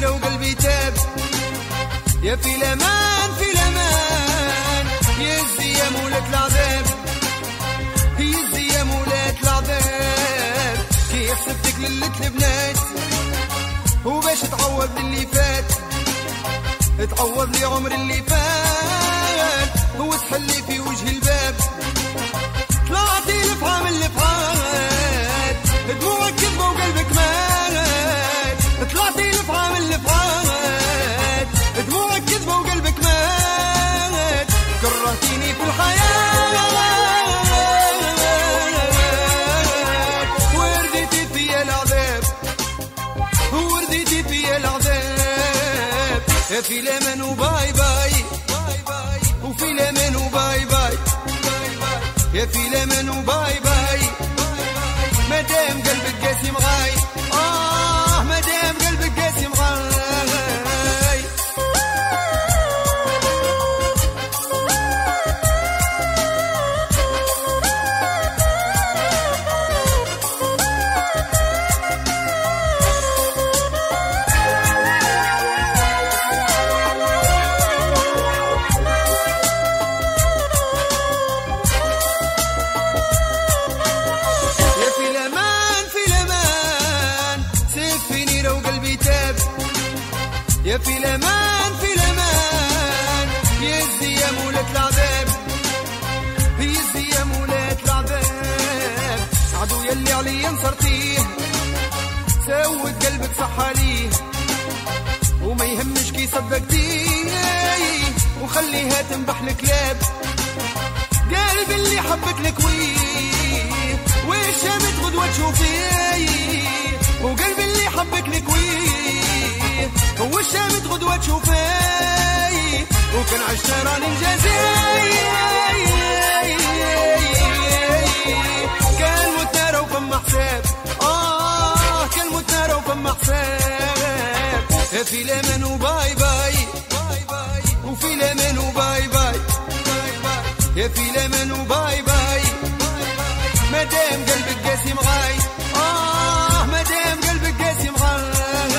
نيرة وقلبي تاب. يا في الأمان في الأمان يزي يا مولات العذاب، يزي يا مولات العذاب. كي حسبتك للت البنات وباش تعوض اللي فات، تعوض لي عمر اللي فات وتحلي في وجه الباب. طلعتي لفعام اللفعات دموعك كذبة وقلبك مات، طلعتي لفعام اللفعات دموعك كذبة وقلبك مات. كرهتيني في الحياة ورديتي فيا العذاب، ورديتي فيا العذاب. يا في الأمان وباي باي، وفي الأمان وباي باي، يا في الأمان وباي باي. مادام قلبك قاسي معاي، مادام قلبك قاسي معاي. يا في الأمان في الأمان يزي يا مولات العذاب، يزي يا مولات العذاب. عدو يلي عليا نصرتيه سود قلبك صح عليه، وما يهمش كي صدقتيه وخليها تنبح الكلاب. قلب اللي حبك لكويه والشمت غدوة تشوفيه، وقلب اللي حبك لكويه والشمت غدوة تشوفيه. وكان عشنا راني نجازي كان متنا رو فما حساب، كان متنا رو فما حساب. يا في الأمان وباي باي، وفي الأمان وباي باي، يا في الأمان وباي باي. مادام قلبك قاسي معاي، مادام قلبك قاسي معاي.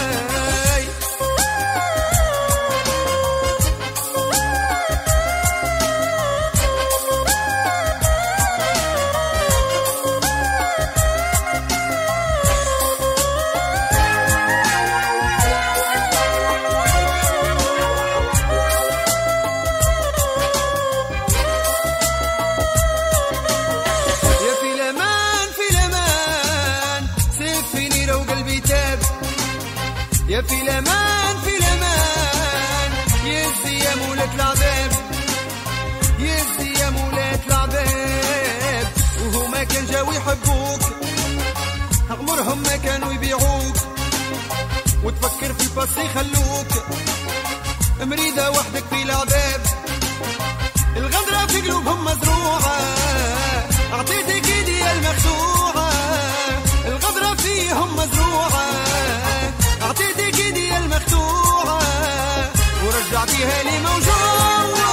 يا في الأمان في الأمان يزي يا مولات العذاب، يزي يا مولات العذاب. وهما كان جاو يحبوك عمرهم ما كانوا يبيعوك، وتفكر في الباسي خلوك مريدة وحدك في العذاب. الغدرة في قلوبهم مزروعة أعطيتك ايدي المخدوعة، الغدرة فيهم مزروعة أعطيتك ايدي المخدوعة ورجعتيها لي موجوعة.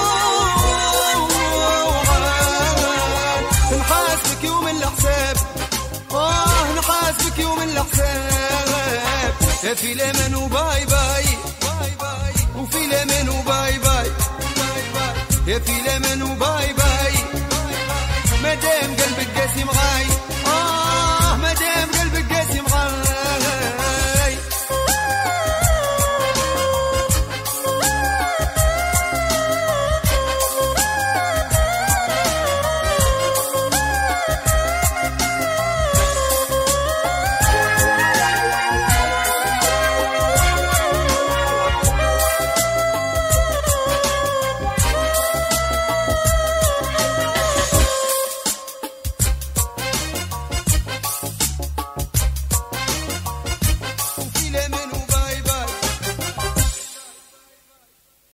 نحاسبك يوم الحساب، نحاسبك يوم الحساب. يا في الأمان وباي باي، وفي الأمان وباي باي، يا في الأمان وباي باي. مادام قلبك قاسي معاي،